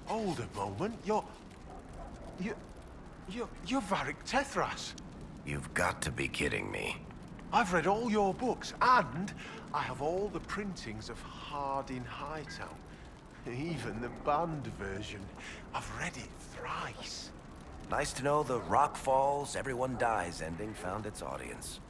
Hold a moment. You're Varric Tethras. You've got to be kidding me. I've read all your books, and I have all the printings of Hardin Hightown. Even the banned version. I've read it thrice. Nice to know the Rock Falls, Everyone Dies ending found its audience.